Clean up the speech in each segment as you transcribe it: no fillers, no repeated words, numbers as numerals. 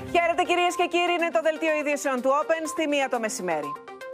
Χαίρετε κυρίες και κύριοι, είναι το δελτίο ειδήσεων του Open στη 1 το μεσημέρι.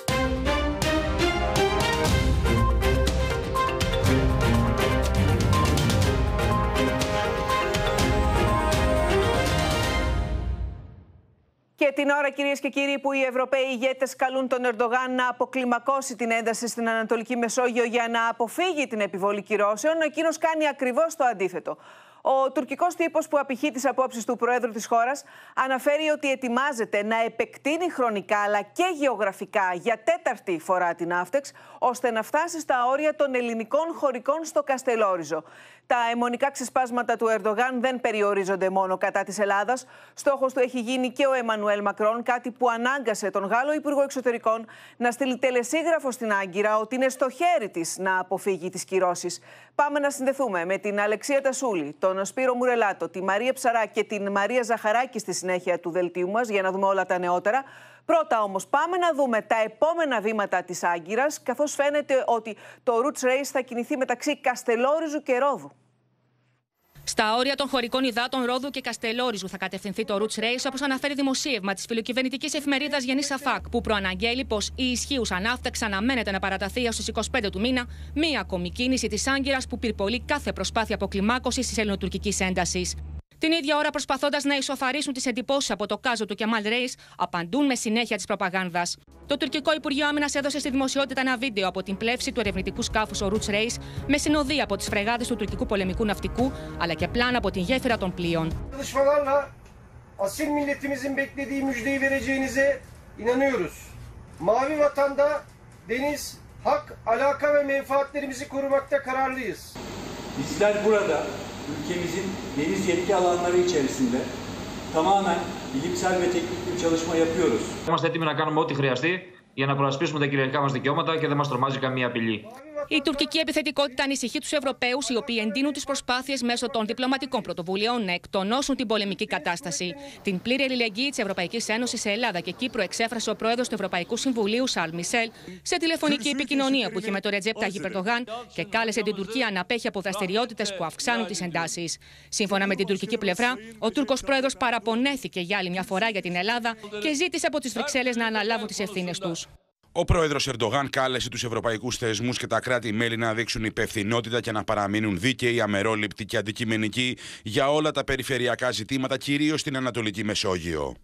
Και την ώρα, κυρίες και κύριοι, που οι Ευρωπαίοι ηγέτες καλούν τον Ερντογάν να αποκλιμακώσει την ένταση στην Ανατολική Μεσόγειο για να αποφύγει την επιβολή κυρώσεων, εκείνος κάνει ακριβώς το αντίθετο. Ο τουρκικός τύπος, που απηχεί τις απόψεις του Προέδρου της χώρας, αναφέρει ότι ετοιμάζεται να επεκτείνει χρονικά αλλά και γεωγραφικά για τέταρτη φορά την Άφτεξ, ώστε να φτάσει στα όρια των ελληνικών χωρικών στο Καστελόριζο. Τα αιμονικά ξεσπάσματα του Ερντογάν δεν περιορίζονται μόνο κατά της Ελλάδας. Στόχος του έχει γίνει και ο Εμμανουέλ Μακρόν, κάτι που ανάγκασε τον Γάλλο Υπουργό Εξωτερικών να στείλει τελεσίγραφο στην Άγκυρα ότι είναι στο χέρι της να αποφύγει τις κυρώσεις. Πάμε να συνδεθούμε με την Αλεξία Τασούλη, τον Σπύρο Μουρελάτο, τη Μαρία Ψαρά και την Μαρία Ζαχαράκη στη συνέχεια του δελτίου μας για να δούμε όλα τα νεότερα. Πρώτα όμως πάμε να δούμε τα επόμενα βήματα της Άγκυρας, καθώς φαίνεται ότι το Roots Race θα κινηθεί μεταξύ Καστελόριζου και Ρόδου. Στα όρια των χωρικών υδάτων Ρόδου και Καστελόριζου θα κατευθυνθεί το Roots Race, όπως αναφέρει δημοσίευμα της φιλοκυβερνητικής εφημερίδας Γενή Σαφάκ, που προαναγγέλει πως η ισχύουσα Άφτεξ αναμένεται να παραταθεί έως τις 25 του μήνα, μία ακόμη κίνηση της Άγκυρας που πυρπολεί κάθε προσπάθεια αποκλιμάκωσης της ελληνοτουρκικής έντασης. Την ίδια ώρα, προσπαθώντας να ισοφαρίσουν τις εντυπώσεις από το κάζο του Κεμάλ Ρέις, απαντούν με συνέχεια της προπαγάνδας. Το τουρκικό Υπουργείο Άμυνας έδωσε στη δημοσιότητα ένα βίντεο από την πλεύση του ερευνητικού σκάφους ο Roots Race, με συνοδεία από τις φρεγάδες του τουρκικού πολεμικού ναυτικού, αλλά και πλάνα από την γέφυρα των πλοίων. Ülkemizin deniz yetki alanları içerisinde tamamen bilimsel ve teknik bir çalışma yapıyoruz. Είμαστε έτοιμοι να κάνουμε ό,τι χρειαστεί για να προασπίσουμε τα κυριαρχικά μας δικαιώματα και δεν μας τρομάζει καμία απειλή. Η τουρκική επιθετικότητα ανησυχεί τους Ευρωπαίους, οι οποίοι εντείνουν τις προσπάθειες μέσω των διπλωματικών πρωτοβουλειών να εκτονώσουν την πολεμική κατάσταση. Την πλήρη αλληλεγγύη της Ευρωπαϊκής Ένωσης σε Ελλάδα και Κύπρο εξέφρασε ο πρόεδρος του Ευρωπαϊκού Συμβουλίου, Σαρλ Μισελ, σε τηλεφωνική επικοινωνία που είχε με τον Ρετζέπ Ταγιπ Ερντογάν και κάλεσε την Τουρκία να απέχει από δραστηριότητες που αυξάνουν τις εντάσεις. Σύμφωνα με την τουρκική πλευρά, ο Τούρκος πρόεδρος παραπονέθηκε για άλλη μια φορά για την Ελλάδα και ζήτησε από τις Βρυξέλλες να αναλάβουν τις ευθύνες τους. Ο πρόεδρος Ερντογάν κάλεσε τους ευρωπαϊκούς θεσμούς και τα κράτη-μέλη να δείξουν υπευθυνότητα και να παραμείνουν δίκαιοι, αμερόληπτοι και αντικειμενικοί για όλα τα περιφερειακά ζητήματα, κυρίως στην Ανατολική Μεσόγειο.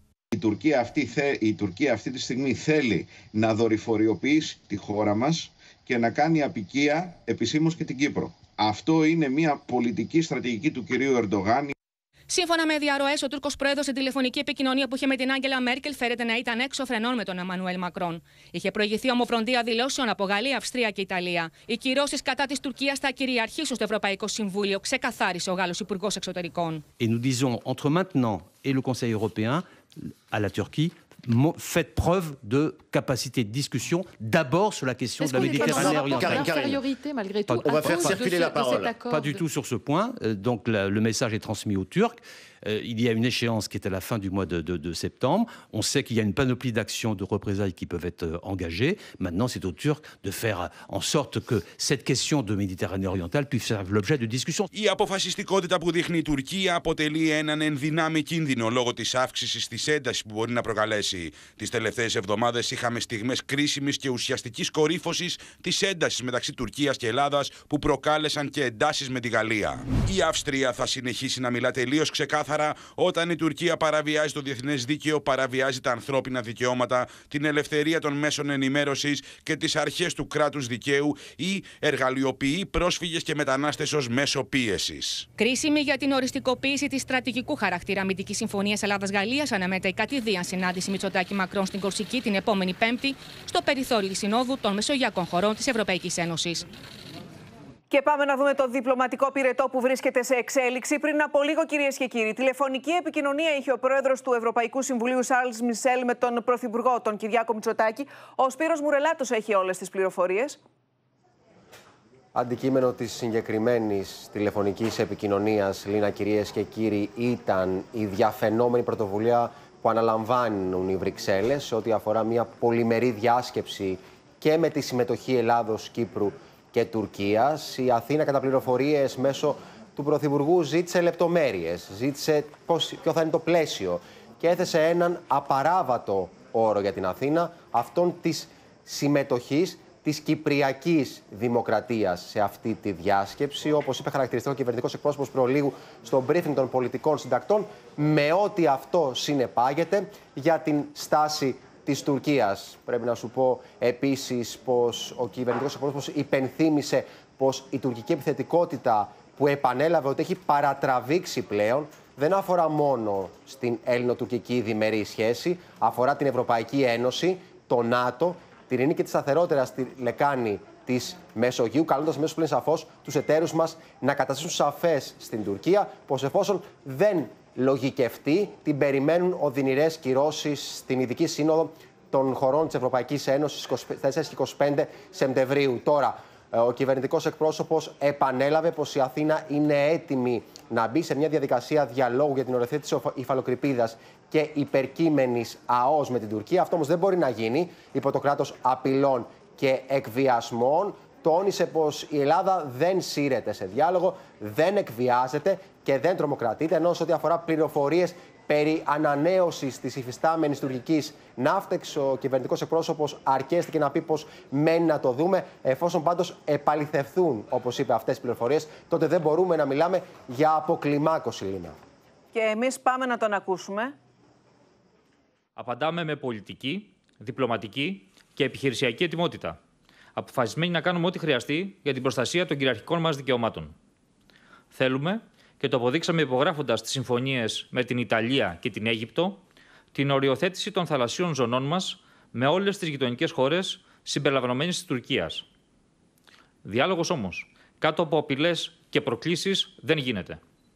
Η Τουρκία αυτή τη στιγμή θέλει να δορυφοριοποιήσει τη χώρα μας και να κάνει απικία επισήμως και την Κύπρο. Αυτό είναι μια πολιτική στρατηγική του κυρίου Ερντογάν. Σύμφωνα με διαρροές, ο Τούρκος πρόεδρος στην τηλεφωνική επικοινωνία που είχε με την Άγγελα Μέρκελ φέρεται να ήταν έξω φρενών με τον Εμμανουέλ Μακρόν. Είχε προηγηθεί ομοφροντία δηλώσεων από Γαλλία, Αυστρία και Ιταλία. Οι κυρώσεις κατά της Τουρκίας θα κυριαρχήσουν στο Ευρωπαϊκό Συμβούλιο, ξεκαθάρισε ο Γάλλος Υπουργός Εξωτερικών. Et nous disons entre maintenant et le Conseil européen à la Turquie, faites preuve de capacité de discussion, d'abord sur la question de la Méditerranée orientale. On va faire circuler la parole. Pas du tout sur ce point. Donc le message est transmis aux Turcs. Il y a une échéance qui est à la fin du mois de septembre. On sait qu'il y a une panoplie d'actions de représailles qui peuvent être engagées. Maintenant, c'est aux Turcs de faire en sorte que cette question de Méditerranée orientale puisse faire l'objet de discussions. Η αποφασιστικότητα που δείχνει η Τουρκία αποτελεί έναν ενδυνάμει κίνδυνο λόγω της αύξησης της έντασης που μπορεί να προκαλέσει. Τις τελευταίες εβδομάδες είχαμε στιγμές κρίσιμης και ουσιαστικής κορύφωσης της έντασης μεταξύ Τουρκίας και Ελλάδας που προκάλεσαν και εντάσεις με τη Γαλλία. Η Αυστρία θα συνεχίσει να μιλά τελείως ξεκάθαρα όταν η Τουρκία παραβιάζει το διεθνές δίκαιο, παραβιάζει τα ανθρώπινα δικαιώματα, την ελευθερία των μέσων ενημέρωσης και τις αρχές του κράτους δικαίου ή εργαλειοποιεί πρόσφυγες και μετανάστες ως μέσο πίεσης. Κρίσιμη για την οριστικοποίηση της στρατηγικού χαρακτήρα αμυντικής συμφωνίας Ελλάδα-Γαλλίας αναμένεται η κατηδίαν συνάντηση Μητσοτάκη-Μακρόν στην Κορσική την επόμενη Πέμπτη στο περιθώριο της Συνόδου των Μεσογειακών χωρών της Ευρωπαϊκής Ένωσης. Και πάμε να δούμε το διπλωματικό πυρετό που βρίσκεται σε εξέλιξη. Πριν από λίγο, κυρίες και κύριοι, τηλεφωνική επικοινωνία είχε ο πρόεδρος του Ευρωπαϊκού Συμβουλίου, Σαρλ Μισελ, με τον πρωθυπουργό, τον Κυριάκο Μητσοτάκη. Ο Σπύρος Μουρελάτος έχει όλες τις πληροφορίες. Αντικείμενο της συγκεκριμένης τηλεφωνικής επικοινωνίας, Λίνα, κυρίες και κύριοι, ήταν η διαφαινόμενη πρωτοβουλία που αναλαμβάνουν οι Βρυξέλλες σε ό,τι αφορά μια πολυμερή διάσκεψη και με τη συμμετοχή Ελλάδος, Κύπρου και Τουρκίας. Η Αθήνα, κατά πληροφορίες μέσω του Πρωθυπουργού, ζήτησε λεπτομέρειες, ζήτησε ποιο θα είναι το πλαίσιο και έθεσε έναν απαράβατο όρο για την Αθήνα, αυτόν της συμμετοχής της Κυπριακής Δημοκρατίας σε αυτή τη διάσκεψη. Όπως είπε χαρακτηριστικό ο κυβερνητικός εκπρόσωπος προλίγου στο briefing των πολιτικών συντακτών, με ό,τι αυτό συνεπάγεται για την στάση της Τουρκίας. Πρέπει να σου πω επίσης πως ο κυβερνητικός εκπρόσωπος υπενθύμησε πως η τουρκική επιθετικότητα που επανέλαβε ότι έχει παρατραβήξει πλέον δεν αφορά μόνο στην ελληνοτουρκική διμερή σχέση, αφορά την Ευρωπαϊκή Ένωση, το ΝΑΤΟ, την ειρήνη και τη σταθερότητα στη λεκάνη της Μεσογείου, καλώντας μέσω πλέον σαφώς τους εταίρους μας να καταστήσουν σαφές στην Τουρκία πως εφόσον δεν λογικευτεί, την περιμένουν οδυνηρές κυρώσεις στην Ειδική Σύνοδο των χωρών της Ευρωπαϊκής Ένωσης 24 και 25 Σεπτεμβρίου. Τώρα, ο κυβερνητικός εκπρόσωπος επανέλαβε πως η Αθήνα είναι έτοιμη να μπει σε μια διαδικασία διαλόγου για την οριοθέτηση υφαλοκρηπίδας και υπερκείμενης ΑΟΣ με την Τουρκία. Αυτό όμως δεν μπορεί να γίνει υπό το κράτος απειλών και εκβιασμών. Τόνισε πως η Ελλάδα δεν σύρεται σε διάλογο, δεν εκβιάζεται και δεν τρομοκρατείται, ενώ σε ό,τι αφορά πληροφορίες περί ανανέωσης της υφιστάμενης τουρκικής ναύτεξ, ο κυβερνητικός εκπρόσωπος αρκέστηκε να πει πως μένει να το δούμε. Εφόσον πάντως επαληθευθούν, όπως είπε, αυτές τις πληροφορίες, τότε δεν μπορούμε να μιλάμε για αποκλιμάκωση, Λίνα. Και εμείς πάμε να τον ακούσουμε. Απαντάμε με πολιτική, διπλωματική και επιχειρησιακή ετοιμότητα. Αποφασισμένοι να κάνουμε ό,τι χρειαστεί για την προστασία των κυριαρχικών μας δικαιωμάτων. Θέλουμε, και το αποδείξαμε υπογράφοντας τις συμφωνίες με την Ιταλία και την Αίγυπτο, την οριοθέτηση των θαλασσίων ζωνών μας με όλες τις γειτονικές χώρες συμπεριλαμβανομένης της Τουρκίας. Διάλογος όμως, κάτω από απειλές και προκλήσεις, δεν γίνεται.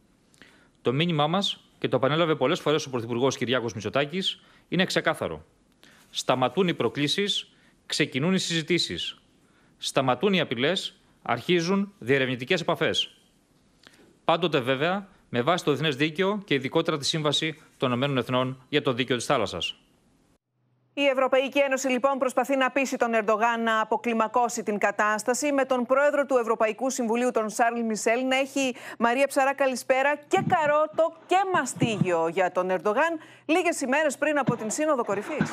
Το μήνυμά μας, και το επανέλαβε πολλές φορές ο Πρωθυπουργός Κυριάκος Μητσοτάκης, είναι ξεκάθαρο. Σταματούν οι προκλήσεις, ξεκινούν οι συζητήσεις. Σταματούν οι απειλές, αρχίζουν διερευνητικές επαφές. Πάντοτε βέβαια με βάση το διεθνές δίκαιο και ειδικότερα τη Σύμβαση των Ηνωμένων Εθνών για το Δίκαιο της Θάλασσας. Η Ευρωπαϊκή Ένωση λοιπόν προσπαθεί να πείσει τον Ερντογάν να αποκλιμακώσει την κατάσταση, με τον πρόεδρο του Ευρωπαϊκού Συμβουλίου, τον Σαρλ Μισελ, να έχει, Μαρία Ψαρά, καλησπέρα, και καρότο και μαστίγιο για τον Ερντογάν λίγες ημέρες πριν από την Σύνοδο Κορυφής.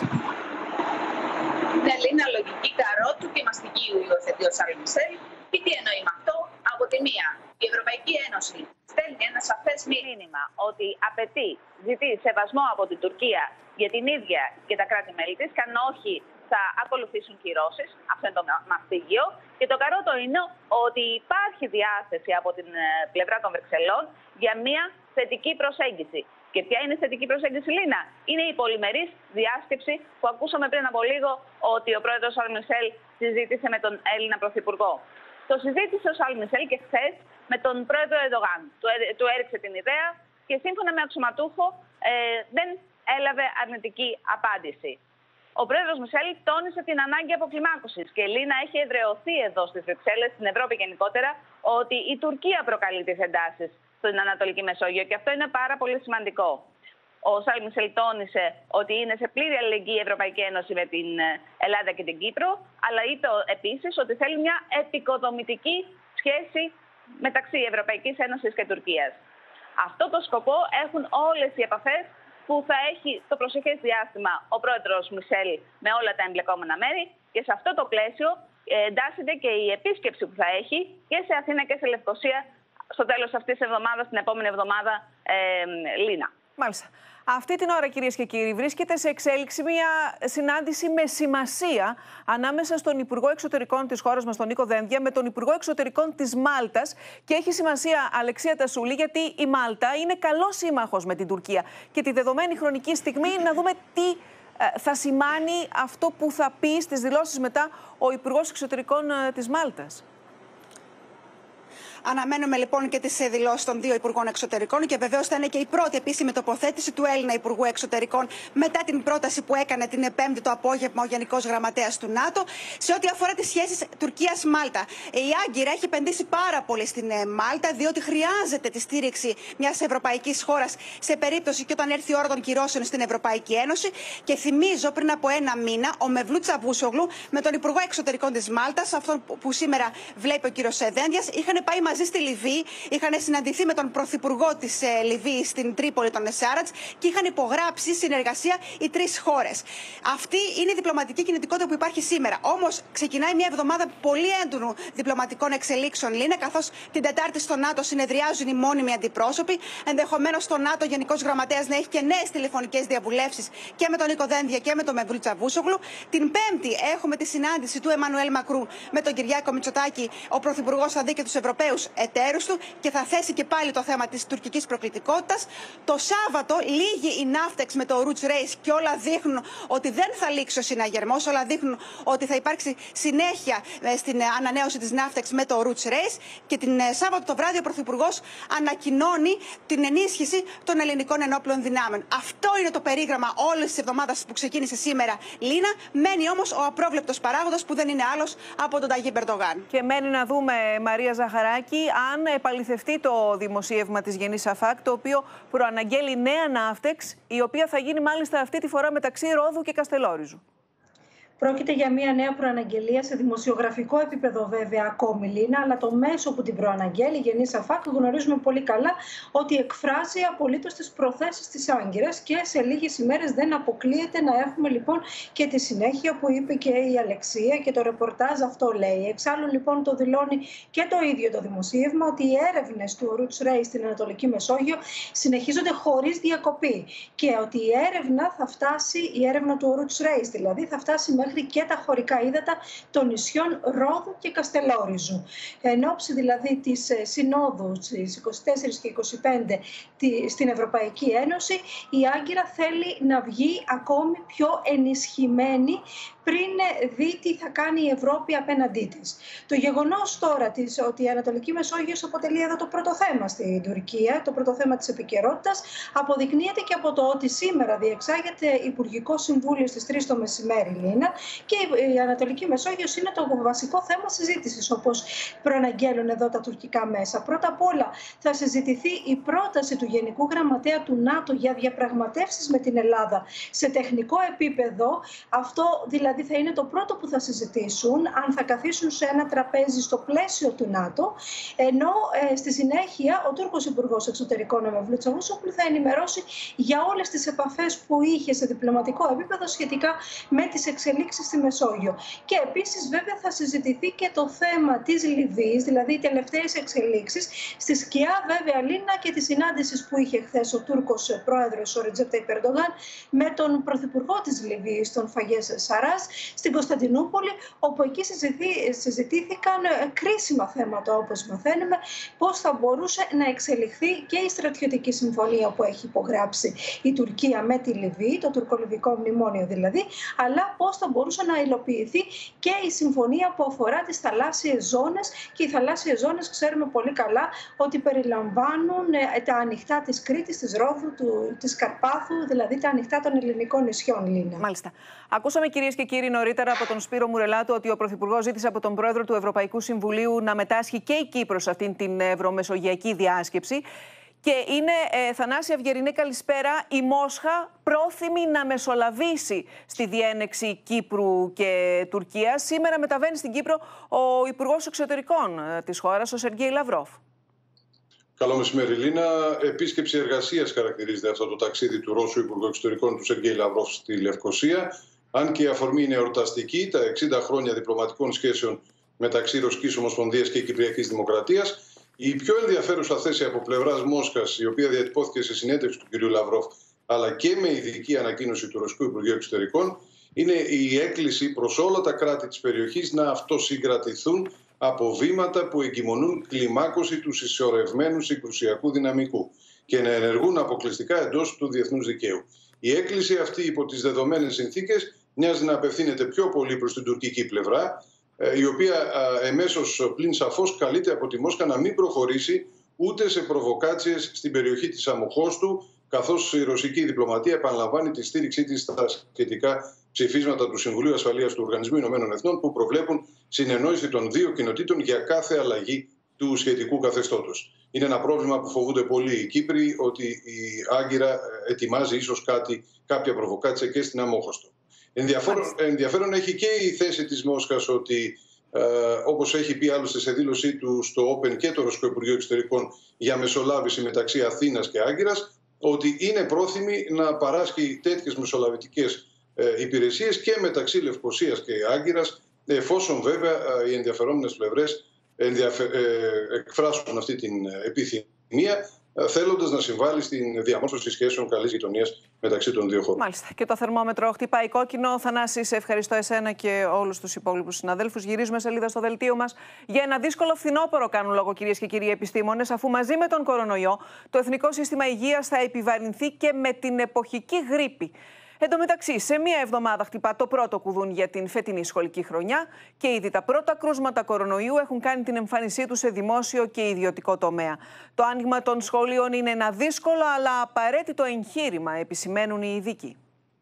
Ναι, Λίνα, λογική καρότου και μαστιγίου υιοθετεί ο Σαρλ Μισελ. Και τι εννοεί με αυτό? Από τη μία, η Ευρωπαϊκή Ένωση στέλνει ένα σαφές μήνυμα ότι ζητεί σεβασμό από την Τουρκία για την ίδια και τα κράτη-μέλη της, και αν όχι θα ακολουθήσουν κυρώσεις. Αυτό είναι το μαστίγιο. Και το καρότο είναι ότι υπάρχει διάθεση από την πλευρά των Βρυξελών για μια θετική προσέγγιση. Και ποια είναι η θετική προσέγγιση, Λίνα? Είναι η πολυμερής διάσκεψη που ακούσαμε πριν από λίγο ότι ο πρόεδρος Σαρλ Μισελ συζήτησε με τον Έλληνα Πρωθυπουργό. Το συζήτησε ο Σαρλ Μισελ και χθες με τον πρόεδρο Ερντογάν. Του έριξε την ιδέα και σύμφωνα με αξιωματούχο δεν έλαβε αρνητική απάντηση. Ο πρόεδρος Μισελ τόνισε την ανάγκη αποκλιμάκωσης και, Λίνα, έχει εδραιωθεί εδώ στις Βρυξέλλες, στην Ευρώπη γενικότερα, ότι η Τουρκία προκαλεί τις εντάσεις στην Ανατολική Μεσόγειο και αυτό είναι πάρα πολύ σημαντικό. Ο Σαρλ Μισελ τόνισε ότι είναι σε πλήρη αλληλεγγύη η Ευρωπαϊκή Ένωση με την Ελλάδα και την Κύπρο, αλλά είπε επίσης ότι θέλει μια επικοδομητική σχέση μεταξύ Ευρωπαϊκής Ένωσης και Τουρκίας. Αυτό το σκοπό έχουν όλες οι επαφές που θα έχει το προσεχές διάστημα ο πρόεδρος Μισελ με όλα τα εμπλεκόμενα μέρη, και σε αυτό το πλαίσιο εντάσσεται και η επίσκεψη που θα έχει και σε Αθήνα και σε Λευκοσία στο τέλος αυτής της εβδομάδας, την επόμενη εβδομάδα, Λίνα. Μάλιστα. Αυτή την ώρα, κυρίες και κύριοι, βρίσκεται σε εξέλιξη μια συνάντηση με σημασία ανάμεσα στον Υπουργό Εξωτερικών της χώρας μας, τον Νίκο Δένδια, με τον Υπουργό Εξωτερικών της Μάλτας. Και έχει σημασία, Αλεξία Τασούλη, γιατί η Μάλτα είναι καλός σύμμαχος με την Τουρκία. Και τη δεδομένη χρονική στιγμή να δούμε τι θα σημάνει αυτό που θα πει στις δηλώσεις μετά ο Υπουργός Εξωτερικών της Μάλτας. Αναμένουμε λοιπόν και τις δηλώσεις των δύο Υπουργών Εξωτερικών και βεβαίως θα είναι και η πρώτη επίσημη τοποθέτηση του Έλληνα Υπουργού Εξωτερικών μετά την πρόταση που έκανε την Πέμπτη το απόγευμα ο Γενικός Γραμματέας του ΝΑΤΟ σε ό,τι αφορά τις σχέσεις Τουρκίας-Μάλτα. Η Άγκυρα έχει επενδύσει πάρα πολύ στην Μάλτα, διότι χρειάζεται τη στήριξη μιας ευρωπαϊκής χώρας σε περίπτωση και όταν έρθει η ώρα των κυρώσεων στην Ευρωπαϊκή Ένωση. Και θυμίζω, πριν από ένα μήνα, ο Μευλούτ Τσαβούσογλου με τον Υπουργό Εξωτερικών της Μάλτας, αυτόν που σήμερα βλέπει ο κύριος Δένδιας, είχαν πάει μαζί στη Λιβύη, είχαν συναντηθεί με τον πρωθυπουργό της Λιβύης στην Τρίπολη, τον Εσάρατς, και είχαν υπογράψει συνεργασία οι τρεις χώρες. Αυτή είναι η διπλωματική κινητικότητα που υπάρχει σήμερα. Όμως ξεκινάει μια εβδομάδα πολύ έντονου διπλωματικών εξελίξεων, Λίνα, καθώς την Τετάρτη στο ΝΑΤΟ συνεδριάζουν οι μόνιμοι αντιπρόσωποι. Ενδεχομένως στο ΝΑΤΟ Γενικός Γραμματέας να έχει και νέες τηλεφωνικές διαβουλεύσεις και με τον Νίκο Δένδια και με τον Μεβλούτ Τσαβούσογλου. Την Πέμπτη έχουμε τη συνάντηση του Εμμανουέλ Μακρούν με τον Κυριάκο Μητσοτάκη. Ο Πρωθυπουργός θα δει και τους Ευρωπαίους εταίρους του και θα θέσει και πάλι το θέμα της τουρκικής προκλητικότητας. Το Σάββατο λύγει η Ναύτεξ με το Roots Race και όλα δείχνουν ότι δεν θα λήξει ο συναγερμός. Όλα δείχνουν ότι θα υπάρξει συνέχεια στην ανανέωση της Ναύτεξ με το Roots Race. Και την Σάββατο το βράδυ ο Πρωθυπουργός ανακοινώνει την ενίσχυση των ελληνικών ενόπλων δυνάμεων. Αυτό είναι το περίγραμμα όλης της εβδομάδας που ξεκίνησε σήμερα, Λίνα. Μένει όμως ο απρόβλεπτος παράγοντας που δεν είναι άλλος από τον Ταγίπ Ερντογάν. Και μένει να δούμε, Μαρία Ζαχαράκη, αν επαληθευτεί το δημοσίευμα της Γενής Σαφάκ, το οποίο προαναγγέλει νέα Ναύτεξ, η οποία θα γίνει μάλιστα αυτή τη φορά μεταξύ Ρόδου και Καστελόριζου. Πρόκειται για μια νέα προαναγγελία σε δημοσιογραφικό επίπεδο, βέβαια, ακόμη, Λίνα, αλλά το μέσο που την προαναγγέλει, η Γενής Σαφάκ, γνωρίζουμε πολύ καλά ότι εκφράζει απολύτως τις προθέσεις της Άγκυρας και σε λίγες ημέρες δεν αποκλείεται να έχουμε λοιπόν και τη συνέχεια που είπε και η Αλεξία και το ρεπορτάζ αυτό λέει. Εξάλλου, λοιπόν, το δηλώνει και το ίδιο το δημοσίευμα ότι οι έρευνες του Roots Race στην Ανατολική Μεσόγειο συνεχίζονται χωρίς διακοπή και ότι η έρευνα θα φτάσει, η έρευνα του Roots Race δηλαδή, θα φτάσει μέχρι και τα χωρικά ύδατα των νησιών Ρόδου και Καστελόριζου. Εν ώψη δηλαδή της συνόδου στις 24 και 25 στην Ευρωπαϊκή Ένωση, η Άγκυρα θέλει να βγει ακόμη πιο ενισχυμένη πριν δει τι θα κάνει η Ευρώπη απέναντί της. Το γεγονός τώρα ότι η Ανατολική Μεσόγειος αποτελεί εδώ το πρώτο θέμα στην Τουρκία, το πρώτο θέμα της επικαιρότητας, αποδεικνύεται και από το ότι σήμερα διεξάγεται Υπουργικό Συμβούλιο στις 3 το μεσημέρι, Λίνα, και η Ανατολική Μεσόγειος είναι το βασικό θέμα συζήτησης, όπως προαναγγέλουν εδώ τα τουρκικά μέσα. Πρώτα απ' όλα θα συζητηθεί η πρόταση του Γενικού Γραμματέα του ΝΑΤΟ για διαπραγματεύσεις με την Ελλάδα σε τεχνικό επίπεδο. Αυτό δηλαδή θα είναι το πρώτο που θα συζητήσουν, αν θα καθίσουν σε ένα τραπέζι στο πλαίσιο του ΝΑΤΟ, ενώ στη συνέχεια ο Τούρκος Υπουργός Εξωτερικών, ο Μεβλούτ Τσαβούσογλου, θα ενημερώσει για όλες τις επαφές που είχε σε διπλωματικό επίπεδο σχετικά με τις εξελίξεις στη Μεσόγειο. Και επίσης, βέβαια, θα συζητηθεί και το θέμα της Λιβύης, δηλαδή οι τελευταίες εξελίξεις, στη σκιά, βέβαια, Λίνα, και τη συνάντηση που είχε χθες ο Τούρκος πρόεδρος, ο Ρετζέπ Ταγιπ Ερντογάν, με τον πρωθυπουργό της Λιβύης, τον Φαγές Σαράς, στην Κωνσταντινούπολη, όπου εκεί συζητήθηκαν κρίσιμα θέματα, όπως μαθαίνουμε, πώς θα μπορούσε να εξελιχθεί και η στρατιωτική συμφωνία που έχει υπογράψει η Τουρκία με τη Λιβύη, το τουρκολιβικό μνημόνιο δηλαδή, αλλά πώς θα μπορούσε να υλοποιηθεί και η συμφωνία που αφορά τις θαλάσσιες ζώνες. Και οι θαλάσσιες ζώνες ξέρουμε πολύ καλά ότι περιλαμβάνουν τα ανοιχτά της Κρήτης, της Ρόδου, της Καρπάθου, δηλαδή τα ανοιχτά των ελληνικών νησιών, Λίνα. Μάλιστα. Ακούσαμε, κυρίες και κύριοι, νωρίτερα από τον Σπύρο Μουρελάτου ότι ο Πρωθυπουργός ζήτησε από τον Πρόεδρο του Ευρωπαϊκού Συμβουλίου να μετάσχει και η Κύπρος σε αυτήν την ευρωμεσογειακή διάσκεψη. Και είναι, Θανάση Αυγερινή, καλησπέρα, η Μόσχα πρόθυμη να μεσολαβήσει στη διένεξη Κύπρου και Τουρκίας. Σήμερα μεταβαίνει στην Κύπρο ο Υπουργός Εξωτερικών της χώρας, ο Σεργέη Λαυρόφ. Καλό μεσημέρι, Λίνα. Επίσκεψη εργασίας χαρακτηρίζεται αυτό το ταξίδι του Ρώσου Υπουργού Εξωτερικών του Σεργέη Λαυρόφ στη Λευκοσία. Αν και η αφορμή είναι εορταστική, τα 60 χρόνια διπλωματικών σχέσεων μεταξύ Ρωσικής Ομοσπονδίας και Κυπριακής Δημοκρατίας, η πιο ενδιαφέρουσα θέση από πλευράς Μόσχας, η οποία διατυπώθηκε σε συνέντευξη του κ. Λαυρόφ, αλλά και με ειδική ανακοίνωση του Ρωσικού Υπουργείου Εξωτερικών, είναι η έκκληση προς όλα τα κράτη της περιοχής να αυτοσυγκρατηθούν από βήματα που εγκυμονούν κλιμάκωση του συσσωρευμένου συγκρουσιακού δυναμικού και να ενεργούν αποκλειστικά εντός του διεθνούς δικαίου. Η έκκληση αυτή, υπό τις δεδομένες συνθήκες, μοιάζει να απευθύνεται πιο πολύ προς την τουρκική πλευρά, η οποία εμέσως πλην σαφώς καλείται από τη Μόσχα να μην προχωρήσει ούτε σε προβοκάτσιες στην περιοχή της Αμμοχώστου, καθώς η ρωσική διπλωματία επαναλαμβάνει τη στήριξή της στα σχετικά ψηφίσματα του Συμβουλίου Ασφαλείας του Οργανισμού Ηνωμένων Εθνών, που προβλέπουν συνεννόηση των δύο κοινοτήτων για κάθε αλλαγή του σχετικού καθεστώτος. Είναι ένα πρόβλημα που φοβούνται πολύ οι Κύπροι, ότι η Άγκυρα ετοιμάζει ίσως κάποια προβοκάτσια και στην Αμμόχωστο. Ενδιαφέρον έχει και η θέση της Μόσχας ότι όπως έχει πει άλλωστε σε δήλωσή του στο Open και το Ρωσικό Υπουργείο Εξωτερικών για μεσολάβηση μεταξύ Αθήνας και Άγκυρας, ότι είναι πρόθυμη να παράσχει τέτοιες μεσολαβητικές υπηρεσίες και μεταξύ Λευκωσίας και Άγκυρας, εφόσον βέβαια οι ενδιαφερόμενες πλευρές εκφράσουν αυτή την επιθυμία, θέλοντας να συμβάλλει στην διαμόρφωση σχέσεων καλής γειτονίας μεταξύ των δύο χωρών. Μάλιστα. Και το θερμόμετρο χτυπάει κόκκινο. Θανάση, σε ευχαριστώ εσένα και όλους τους υπόλοιπους συναδέλφους. Γυρίζουμε σελίδα στο δελτίο μας. Για ένα δύσκολο φθινόπωρο κάνουν λόγο, κυρίες και κύριοι επιστήμονες, αφού μαζί με τον κορονοϊό το Εθνικό Σύστημα Υγείας θα επιβαρυνθεί και με την εποχική γρίπη. Εν τω μεταξύ, σε μία εβδομάδα χτυπά το πρώτο κουδούνι για την φετινή σχολική χρονιά και ήδη τα πρώτα κρούσματα κορονοϊού έχουν κάνει την εμφάνισή τους σε δημόσιο και ιδιωτικό τομέα. Το άνοιγμα των σχολείων είναι ένα δύσκολο αλλά απαραίτητο εγχείρημα, επισημαίνουν οι ειδικοί.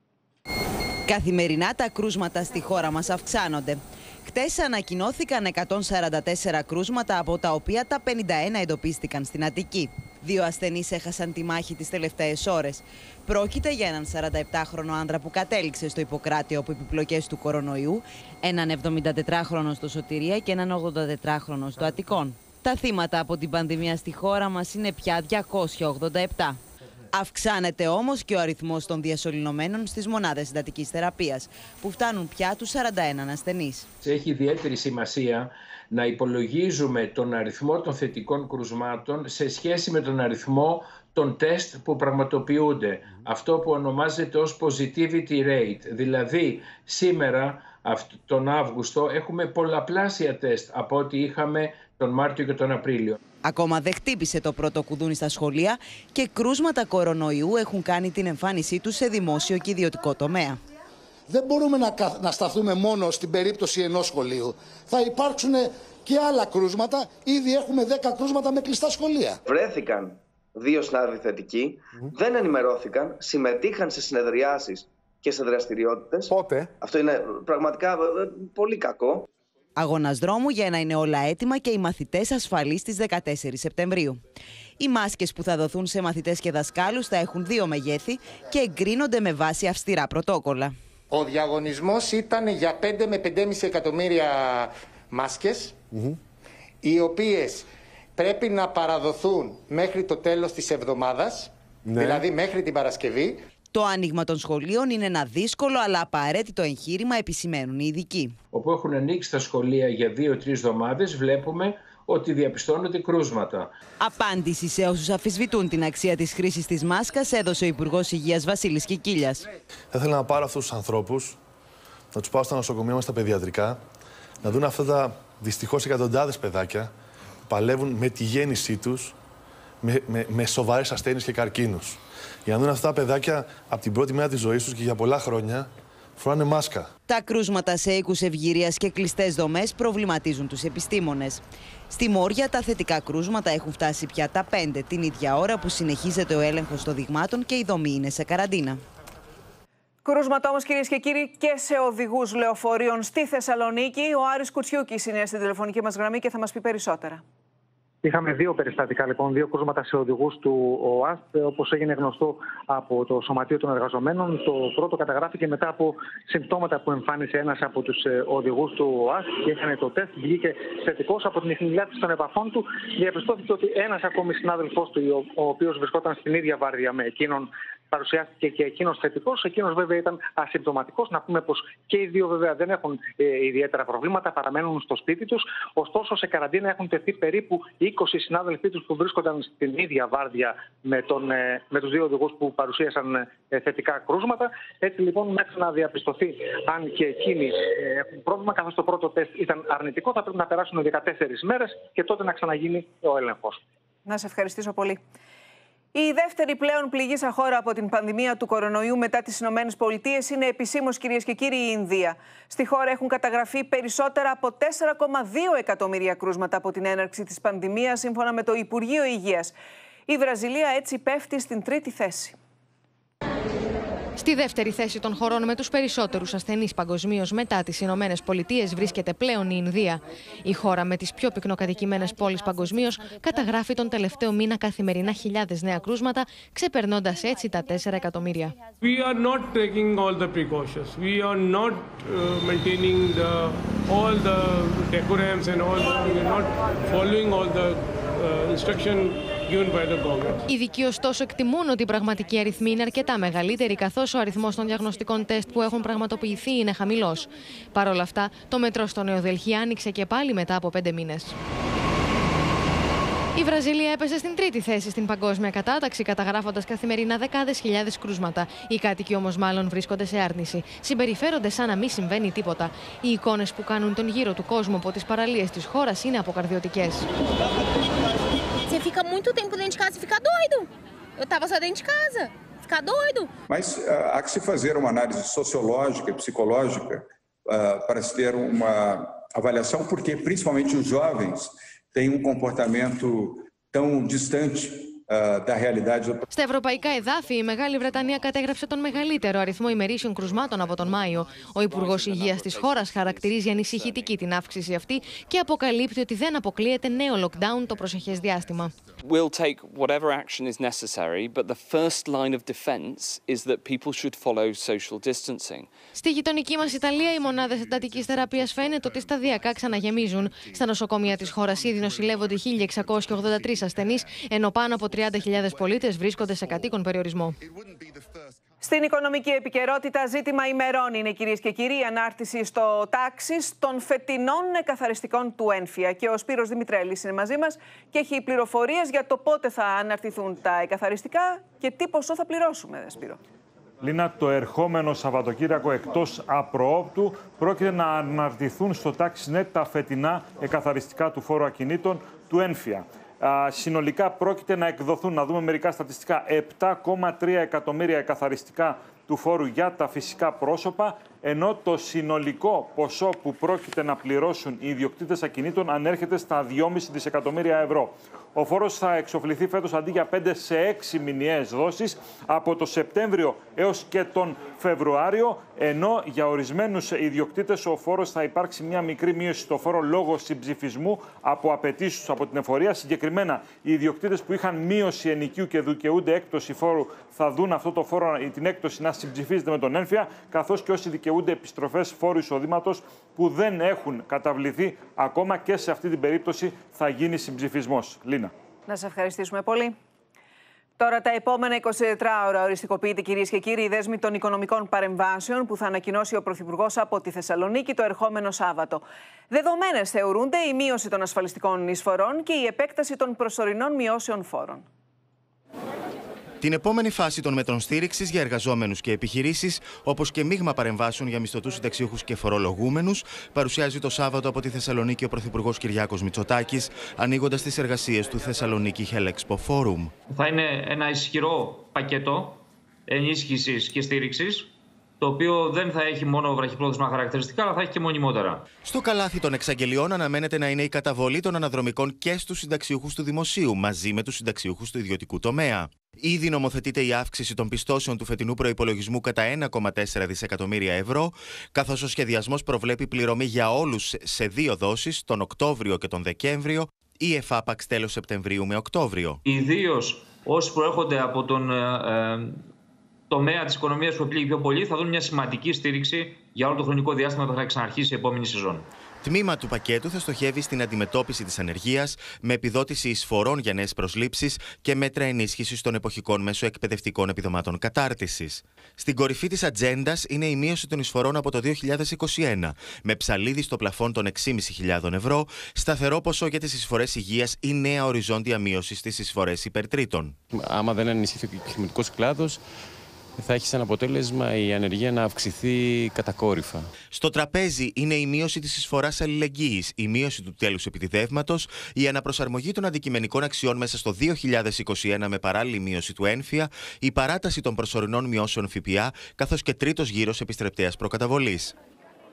Καθημερινά τα κρούσματα στη χώρα μας αυξάνονται. Χτες ανακοινώθηκαν 144 κρούσματα, από τα οποία τα 51 εντοπίστηκαν στην Αττική. 2 ασθενείς έχασαν τη μάχη τις τελευταίες ώρες. Πρόκειται για έναν 47χρονο άνδρα που κατέληξε στο Ιπποκράτιο από επιπλοκές του κορονοϊού, έναν 74χρονο στο Σωτηρία και έναν 84χρονο στο Αττικόν. Τα θύματα από την πανδημία στη χώρα μας είναι πια 287. Αυξάνεται όμως και ο αριθμός των διασωληνωμένων στις μονάδες εντατικής θεραπείας, που φτάνουν πια τους 41 ασθενείς. Έχει ιδιαίτερη σημασία να υπολογίζουμε τον αριθμό των θετικών κρουσμάτων σε σχέση με τον αριθμό των τεστ που πραγματοποιούνται. Αυτό που ονομάζεται ως positivity rate. Δηλαδή, σήμερα, τον Αύγουστο, έχουμε πολλαπλάσια τεστ από ό,τι είχαμε τον Μάρτιο και τον Απρίλιο. Ακόμα δεν χτύπησε το πρώτο κουδούνι στα σχολεία και κρούσματα κορονοϊού έχουν κάνει την εμφάνισή τους σε δημόσιο και ιδιωτικό τομέα. Δεν μπορούμε να σταθούμε μόνο στην περίπτωση ενός σχολείου. Θα υπάρξουν και άλλα κρούσματα. Ήδη έχουμε 10 κρούσματα με κλειστά σχολεία. Βρέθηκαν 2 συνάδελφοι θετικοί, δεν ενημερώθηκαν, συμμετείχαν σε συνεδριάσεις και σε δραστηριότητες. Πότε? Αυτό είναι πραγματικά πολύ κακό. Αγώνας δρόμου για να είναι όλα έτοιμα και οι μαθητές ασφαλείς στις 14 Σεπτεμβρίου. Οι μάσκες που θα δοθούν σε μαθητές και δασκάλους θα έχουν 2 μεγέθη και εγκρίνονται με βάση αυστηρά πρωτόκολλα. Ο διαγωνισμός ήταν για 5 με 5,5 εκατομμύρια μάσκες, οι οποίες πρέπει να παραδοθούν μέχρι το τέλος της εβδομάδας, δηλαδή μέχρι την Παρασκευή. Το άνοιγμα των σχολείων είναι ένα δύσκολο αλλά απαραίτητο εγχείρημα, επισημαίνουν οι ειδικοί. Όπου έχουν ανοίξει τα σχολεία για 2-3 εβδομάδες, βλέπουμε ότι διαπιστώνονται κρούσματα. Απάντηση σε όσους αμφισβητούν την αξία της χρήσης της μάσκας έδωσε ο Υπουργός Υγείας Βασίλης Κικίλιας. Θα ήθελα να πάρω αυτούς τους ανθρώπους, να τους πάω στα νοσοκομεία μας, στα παιδιατρικά, να δουν αυτά τα δυστυχώς εκατοντάδες παιδάκια που παλεύουν με τη γέννησή τους, με σοβαρές ασθένειες και καρκίνους. Για να δουν αυτά τα παιδάκια από την πρώτη μέρα της ζωής τους και για πολλά χρόνια φοράνε μάσκα. Τα κρούσματα σε οίκους ευγυρίας και κλειστές δομές προβληματίζουν τους επιστήμονες. Στη Μόρια τα θετικά κρούσματα έχουν φτάσει πια τα 5, την ίδια ώρα που συνεχίζεται ο έλεγχος των δειγμάτων και η δομή είναι σε καραντίνα. Κρούσματα όμως, κυρίες και κύριοι, και σε οδηγούς λεωφορείων στη Θεσσαλονίκη. Ο Άρης Κουτσιούκης είναι στην τηλεφωνική μας γραμμή και θα μας πει περισσότερα. Είχαμε 2 περιστατικά, λοιπόν, 2 κρούσματα σε οδηγούς του ΟΑΣΤ. Όπως έγινε γνωστό από το Σωματείο των Εργαζομένων, το πρώτο καταγράφηκε μετά από συμπτώματα που εμφάνισε ένας από τους οδηγούς του ΟΑΣΤ και έκανε το τεστ. Βγήκε θετικός. Από την εχνηλάτηση των επαφών του, διαπιστώθηκε ότι ένας ακόμη συνάδελφός του, ο οποίος βρισκόταν στην ίδια βάρδια με εκείνον, παρουσιάστηκε και εκείνος θετικός. Εκείνος βέβαια ήταν ασυμπτωματικός. Να πούμε πως και οι 2 βέβαια δεν έχουν ιδιαίτερα προβλήματα, παραμένουν στο σπίτι τους. Ωστόσο, σε καραντίνα έχουν τεθεί περίπου 20 συνάδελφοί τους που βρίσκονταν στην ίδια βάρδια με τους 2 οδηγούς που παρουσίασαν θετικά κρούσματα. Έτσι λοιπόν, μέχρι να διαπιστωθεί αν και εκείνοι έχουν πρόβλημα, καθώς το πρώτο τεστ ήταν αρνητικό, θα πρέπει να περάσουν 14 μέρες και τότε να ξαναγίνει ο έλεγχος. Να σε ευχαριστήσω πολύ. Η δεύτερη πλέον πληγήσα χώρα από την πανδημία του κορονοϊού μετά τις Ηνωμένες Πολιτείες είναι επισήμως, κυρίες και κύριοι, η Ινδία. Στη χώρα έχουν καταγραφεί περισσότερα από 4,2 εκατομμύρια κρούσματα από την έναρξη της πανδημίας, σύμφωνα με το Υπουργείο Υγείας. Η Βραζιλία έτσι πέφτει στην 3η θέση. Στη δεύτερη θέση των χωρών με τους περισσότερους ασθενείς παγκοσμίως μετά τις Ηνωμένες Πολιτείες βρίσκεται πλέον η Ινδία. Η χώρα με τις πιο πυκνοκατοικημένες πόλεις παγκοσμίως καταγράφει τον τελευταίο μήνα καθημερινά χιλιάδες νέα κρούσματα, ξεπερνώντας έτσι τα 4 εκατομμύρια. We are not taking all the precautions. We are not maintaining all the decorums and all. We are not following all the instruction given by the government. Οι ειδικοί ωστόσο εκτιμούν ότι η πραγματική αριθμή είναι αρκετά μεγαλύτερη, καθώς ο αριθμός των διαγνωστικών τεστ που έχουν πραγματοποιηθεί είναι χαμηλός. Παρ' όλα αυτά, το μετρό στο Νέο Δελχή άνοιξε και πάλι μετά από 5 μήνες. Η Βραζιλία έπεσε στην τρίτη θέση στην παγκόσμια κατάταξη, καταγράφοντας καθημερινά δεκάδες χιλιάδες κρούσματα. Οι κάτοικοι όμως μάλλον βρίσκονται σε άρνηση. Συμπεριφέρονται σαν να μην συμβαίνει τίποτα. Οι εικόνες που κάνουν τον γύρο του κόσμου από τις παραλίες της χώρας είναι αποκαρδιωτικές. Você fica muito tempo dentro de casa e fica doido. Eu tava só dentro de casa. Fica doido. Mas há que se fazer uma análise sociológica e psicológica para se ter uma avaliação, porque principalmente os jovens têm um comportamento tão distante da realidade. Στα ευρωπαϊκά εδάφη, η Μεγάλη Βρετανία κατέγραψε τον μεγαλύτερο αριθμό ημερήσιων κρουσμάτων από τον Μάιο. Ο Υπουργός Υγείας της χώρας χαρακτηρίζει ανησυχητική την αύξηση αυτή και αποκαλύπτει ότι δεν αποκλείεται νέο lockdown το προσεχές διάστημα. We'll take whatever action is necessary, but the first line of defense is that people should follow social distancing. Στη γειτονική μας Ιταλία, οι μονάδες εντατικής θεραπείας φαίνεται ότι σταδιακά ξαναγεμίζουν. Στα νοσοκομεία της χώρας ήδη νοσηλεύονται 1.683 ασθενείς, ενώ πάνω από 30.000 πολίτες βρίσκονται σε κατοίκον περιορισμό. Στην οικονομική επικαιρότητα, ζήτημα ημερών είναι, κυρίες και κύριοι, η ανάρτηση στο τάξις των φετινών εκαθαριστικών του ΕΝΦΙΑ. Και ο Σπύρος Δημητρέλης είναι μαζί μας και έχει πληροφορίες για το πότε θα αναρτηθούν τα εκαθαριστικά και τι ποσό θα πληρώσουμε, Σπύρο. Λίνα, το ερχόμενο Σαββατοκύριακο εκτός απροόπτου πρόκειται να αναρτηθούν στο TaxNet τα φετινά εκαθαριστικά του φόρου ακινήτων του ΕΝΦΙΑ. Συνολικά πρόκειται να εκδοθούν, να δούμε μερικά στατιστικά, 7,3 εκατομμύρια εκαθαριστικά του φόρου για τα φυσικά πρόσωπα, ενώ το συνολικό ποσό που πρόκειται να πληρώσουν οι ιδιοκτήτες ακινήτων ανέρχεται στα 2,5 δισεκατομμύρια ευρώ. Ο φόρος θα εξοφληθεί φέτος αντί για 5 σε 6 μηνιαίες δόσεις από το Σεπτέμβριο έως και τον Φεβρουάριο, ενώ για ορισμένους ιδιοκτήτες ο φόρος θα υπάρξει μια μικρή μείωση στο φόρο λόγω συμψηφισμού από απαιτήσεις από την εφορία. Συγκεκριμένα, οι ιδιοκτήτες που είχαν μείωση ενοικίου και δικαιούνται έκπτωση φόρου θα δουν αυτό το φόρο, την έκπτωση να συμψηφίζεται με τον ΕΝΦΙΑ, καθώς και όσοι δικαιούνται επιστροφές φόρου εισοδήματος που δεν έχουν καταβληθεί ακόμα, και σε αυτή την περίπτωση θα γίνει συμψηφισμός. Λίνα. Να σας ευχαριστήσουμε πολύ. Τώρα, τα επόμενα 24 ώρα οριστικοποιείται, κυρίες και κύριοι, η δέσμη των οικονομικών παρεμβάσεων που θα ανακοινώσει ο Πρωθυπουργός από τη Θεσσαλονίκη το ερχόμενο Σάββατο. Δεδομένες θεωρούνται η μείωση των ασφαλιστικών εισφορών και η επέκταση των προσωρινών μειώσεων φόρων. Την επόμενη φάση των μέτρων στήριξης για εργαζόμενους και επιχειρήσεις, όπως και μείγμα παρεμβάσεων για μισθωτούς, συνταξιούχους και φορολογούμενους, παρουσιάζει το Σάββατο από τη Θεσσαλονίκη ο Πρωθυπουργός Κυριάκος Μητσοτάκης, ανοίγοντας τις εργασίες του Θεσσαλονίκη Helexpo Forum. Θα είναι ένα ισχυρό πακέτο ενίσχυσης και στήριξης, το οποίο δεν θα έχει μόνο βραχυπρόθεσμα χαρακτηριστικά, αλλά θα έχει και μονιμότερα. Στο καλάθι των εξαγγελιών αναμένεται να είναι η καταβολή των αναδρομικών και στους συνταξιούχους του δημοσίου, μαζί με τους συνταξιούχους του ιδιωτικού τομέα. Ήδη νομοθετείται η αύξηση των πιστώσεων του φετινού προϋπολογισμού κατά 1,4 δισεκατομμύρια ευρώ, καθώς ο σχεδιασμός προβλέπει πληρωμή για όλους σε 2 δόσεις, τον Οκτώβριο και τον Δεκέμβριο, ή εφάπαξ τέλος Σεπτεμβρίου με Οκτώβριο. Ιδίως όσοι προέρχονται από τον τομέα της οικονομίας που επλήγει πιο πολύ, θα δουν μια σημαντική στήριξη για όλο το χρονικό διάστημα που θα ξαναρχίσει η επόμενη σεζόν. Τμήμα του πακέτου θα στοχεύει στην αντιμετώπιση της ανεργίας, με επιδότηση εισφορών για νέες προσλήψεις και μέτρα ενίσχυσης των εποχικών μεσοεκπαιδευτικών επιδομάτων κατάρτισης. Στην κορυφή της ατζέντας είναι η μείωση των εισφορών από το 2021, με ψαλίδι στο πλαφόν των 6.500 ευρώ, σταθερό ποσό για τις εισφορές υγείας ή νέα οριζόντια μείωση στις εισφορές υπερτρίτων. Άμα δεν ενισχυθεί ο επιχειρηματικός κλάδος, θα έχει σαν αποτέλεσμα η ανεργία να αυξηθεί κατακόρυφα. Στο τραπέζι είναι η μείωση της εισφοράς αλληλεγγύης, η μείωση του τέλους επιτιδεύματος, η αναπροσαρμογή των αντικειμενικών αξιών μέσα στο 2021 με παράλληλη μείωση του ΕΝΦΙΑ, η παράταση των προσωρινών μειώσεων ΦΠΑ, καθώς και τρίτος γύρος επιστρεπτέας προκαταβολής.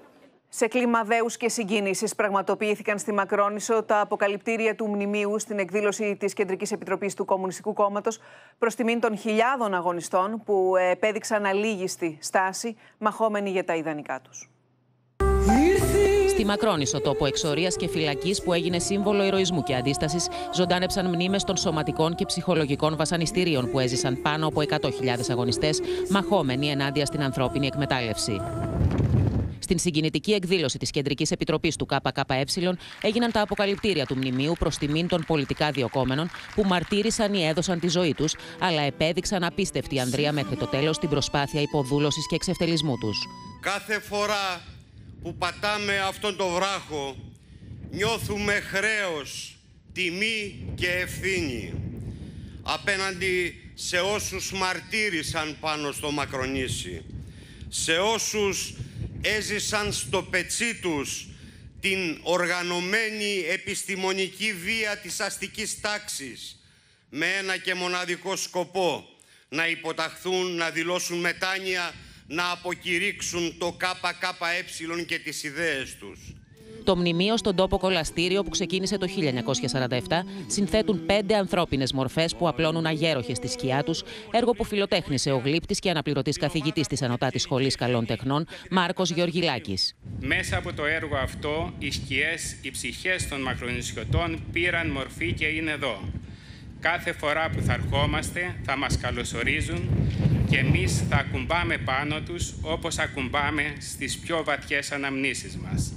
Σε κλίμα δέους και συγκίνησης πραγματοποιήθηκαν στη Μακρόνισσο τα αποκαλυπτήρια του μνημείου στην εκδήλωση της Κεντρικής Επιτροπής του Κομμουνιστικού Κόμματος προς τιμήν των χιλιάδων αγωνιστών που επέδειξαν αλίγιστη στάση, μαχόμενοι για τα ιδανικά τους. Στη Μακρόνισσο, τόπο εξορίας και φυλακής που έγινε σύμβολο ηρωισμού και αντίστασης, ζωντάνεψαν μνήμες των σωματικών και ψυχολογικών βασανιστήριων που έζησαν πάνω από 100.000 αγωνιστές, μαχόμενοι ενάντια στην ανθρώπινη εκμετάλλευση. Στην συγκινητική εκδήλωση της Κεντρικής Επιτροπής του ΚΚΕ έγιναν τα αποκαλυπτήρια του μνημείου προς τιμήν των πολιτικά διωκόμενων που μαρτύρησαν ή έδωσαν τη ζωή τους, αλλά επέδειξαν απίστευτη ανδρεία μέχρι το τέλος στην προσπάθεια υποδούλωσης και εξευτελισμού τους. Κάθε φορά που πατάμε αυτόν τον βράχο, νιώθουμε χρέος, τιμή και ευθύνη απέναντι σε όσους μαρτύρησαν πάνω στο Μακρονήσι, σε όσους έζησαν στο πετσί τους την οργανωμένη επιστημονική βία της αστικής τάξης με ένα και μοναδικό σκοπό: να υποταχθούν, να δηλώσουν μετάνοια, να αποκηρύξουν το ΚΚΕ και τις ιδέες τους. Το μνημείο στον τόπο κολαστήριο που ξεκίνησε το 1947 συνθέτουν 5 ανθρώπινες μορφές που απλώνουν αγέροχες στη σκιά τους, έργο που φιλοτέχνησε ο γλύπτης και αναπληρωτής καθηγητής της Ανωτάτης Σχολής Καλών Τεχνών, Μάρκος Γεωργιλάκης. Μέσα από το έργο αυτό, οι σκιές, οι ψυχές των μακρονησιωτών πήραν μορφή και είναι εδώ. Κάθε φορά που θα ερχόμαστε θα μας καλωσορίζουν και εμείς θα ακουμπάμε πάνω τους όπως ακουμπάμε στις πιο βαθιές αναμνήσεις μας.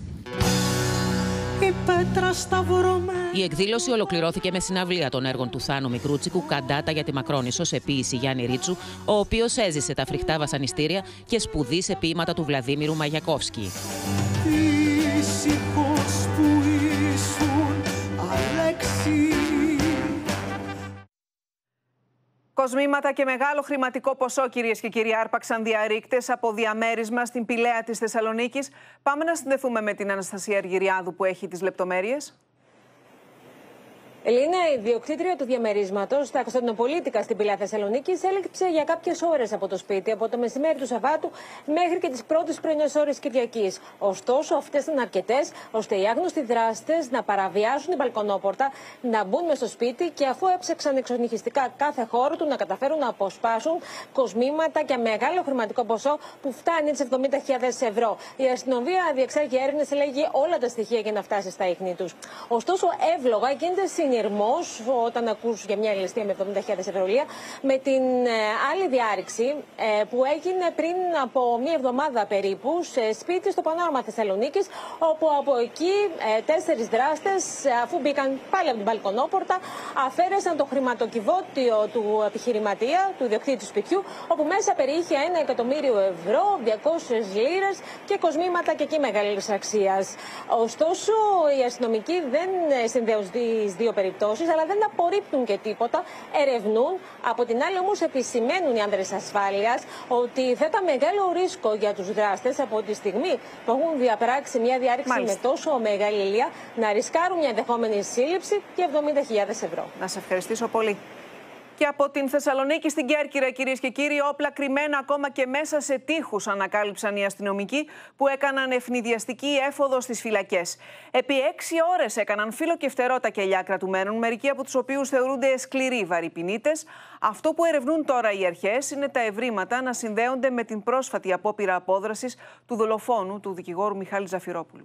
Η εκδήλωση ολοκληρώθηκε με συναυλία των έργων του Θάνου Μικρούτσικου, «Καντάτα για τη Μακρόνισσο» σε ποίηση Γιάννη Ρίτσου, ο οποίος έζησε τα φρικτά βασανιστήρια και σπουδή σε ποίηματα του Βλαδίμηρου Μαγιακόφσκι. Κοσμήματα και μεγάλο χρηματικό ποσό, κυρίες και κύριοι, άρπαξαν διαρρήκτες από διαμέρισμα στην Πηλαία της Θεσσαλονίκης. Πάμε να συνδεθούμε με την Αναστασία Αργυριάδου που έχει τις λεπτομέρειες. Ελίνα, η ιδιοκτήτρια του διαμερίσματος στα Κωνσταντινοπολίτικα στην Πηλαία Θεσσαλονίκης έλειψε για κάποιες ώρες από το σπίτι, από το μεσημέρι του Σαββάτου μέχρι και τις πρώτες πρωινές ώρες Κυριακής. Ωστόσο, αυτές ήταν αρκετές ώστε οι άγνωστοι δράστες να παραβιάσουν την μπαλκονόπορτα, να μπουν μες στο σπίτι και αφού έψαξαν εξονυχιστικά κάθε χώρο του, να καταφέρουν να αποσπάσουν κοσμήματα και μεγάλο χρηματικό ποσό που φτάνει τις 70.000 ευρώ. Η αστυνομία διεξάγει έρευνες, συλλέγει όλα τα στοιχεία για να φτάσει στα ίχνη τους. Ωστόσο, εύλογα γίνεται συνειρμός όταν ακούς για μια ληστεία με 70.000 ευρώ με την άλλη διάρρηξη που έγινε πριν από μία εβδομάδα περίπου σε σπίτι στο Πανόραμα Θεσσαλονίκης, όπου από εκεί 4 δράστες, αφού μπήκαν πάλι από την μπαλκονόπορτα, αφαίρεσαν το χρηματοκιβώτιο του επιχειρηματία, του ιδιοκτήτη του σπιτιού, όπου μέσα περιείχε 1.000.000 ευρώ, 200 λίρες και κοσμήματα και εκεί μεγάλης αξίας. Ωστόσο, οι αστυνομικοί δεν συνδέουν τις δύο περιπτώσεις, αλλά δεν απορρίπτουν και τίποτα, ερευνούν. Από την άλλη όμως επισημαίνουν οι άνδρες ασφάλειας ότι θα ήταν μεγάλο ρίσκο για τους δράστες από τη στιγμή που έχουν διαπράξει μια διάρρηξη με τόσο μεγάλη ηλία να ρισκάρουν μια ενδεχόμενη σύλληψη και 70.000 ευρώ. Να σε ευχαριστήσω πολύ. Και από την Θεσσαλονίκη στην Κέρκυρα, κυρίες και κύριοι, όπλα κρυμμένα ακόμα και μέσα σε τοίχους ανακάλυψαν οι αστυνομικοί που έκαναν ευνηδιαστική έφοδο στις φυλακές. Επί 6 ώρες έκαναν φύλλο και φτερό τα κελιά κρατουμένων, μερικοί από τους οποίους θεωρούνται σκληροί βαρυπινίτες. Αυτό που ερευνούν τώρα οι αρχές είναι τα ευρήματα να συνδέονται με την πρόσφατη απόπειρα απόδρασης του δολοφόνου του δικηγόρου Μιχάλη Ζαφυρόπουλου.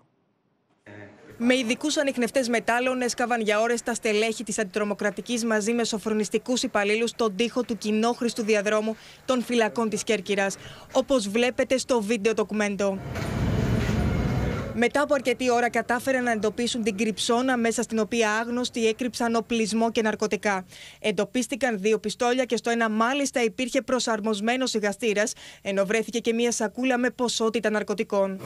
Με ειδικούς ανιχνευτές μετάλλων έσκαβαν για ώρες τα στελέχη της αντιτρομοκρατικής μαζί με σοφρονιστικούς υπαλλήλους στον τοίχο του κοινόχρηστου διαδρόμου των φυλακών της Κέρκυρας, όπως βλέπετε στο βίντεο ντοκουμέντο. Μετά από αρκετή ώρα κατάφεραν να εντοπίσουν την κρυψώνα μέσα στην οποία άγνωστοι έκρυψαν οπλισμό και ναρκωτικά. Εντοπίστηκαν 2 πιστόλια και στο ένα μάλιστα υπήρχε προσαρμοσμένος σιγαστήρας, ενώ βρέθηκε και μία σακούλα με ποσότητα ναρκωτικών.